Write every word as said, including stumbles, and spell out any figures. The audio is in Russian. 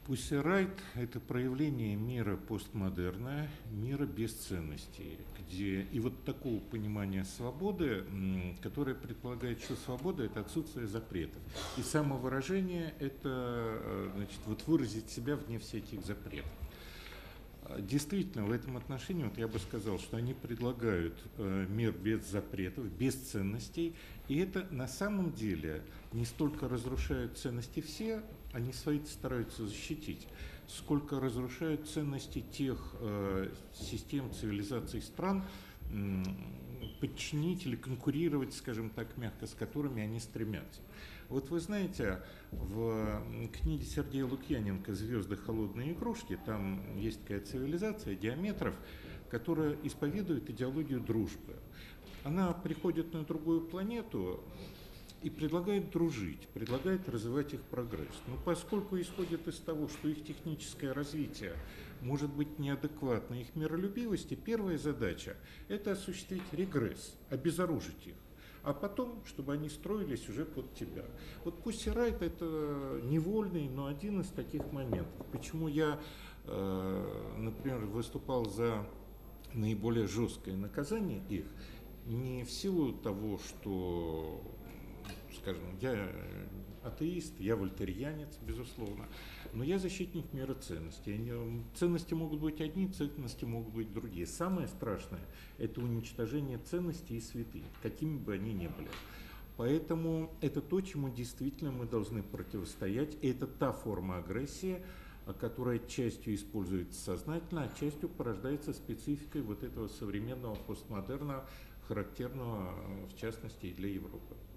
Pussy Riot– это проявление мира постмодерна, мира без ценностей, где и вот такого понимания свободы, которое предполагает, что свобода – это отсутствие запретов, и самовыражение – это, значит, вот выразить себя вне всяких запретов. Действительно, в этом отношении, вот я бы сказал, что они предлагают э, мир без запретов, без ценностей, и это на самом деле не столько разрушают ценности все, они свои стараются защитить, сколько разрушают ценности тех э, систем, цивилизаций, стран, э, подчинить или конкурировать, скажем так, мягко, с которыми они стремятся. Вот вы знаете, в книге Сергея Лукьяненко «Звезды. Холодные игрушки» там есть такая цивилизация Диаметров, которая исповедует идеологию дружбы. Она приходит на другую планету и предлагает дружить, предлагает развивать их прогресс. Но поскольку исходит из того, что их техническое развитие может быть неадекватно их миролюбивости, первая задача – это осуществить регресс, обезоружить их. А потом, чтобы они строились уже под тебя. Вот Pussy Riot – это невольный, но один из таких моментов. Почему я, например, выступал за наиболее жесткое наказание их, не в силу того, что, скажем, я атеист, я вольтерьянец, безусловно, но я защитник мира ценностей. Ценности могут быть одни, ценности могут быть другие. Самое страшное – это уничтожение ценностей и святынь, какими бы они ни были. Поэтому это то, чему действительно мы должны противостоять. И это та форма агрессии, которая частью используется сознательно, а частью порождается спецификой вот этого современного постмодерна, характерного, в частности, и для Европы.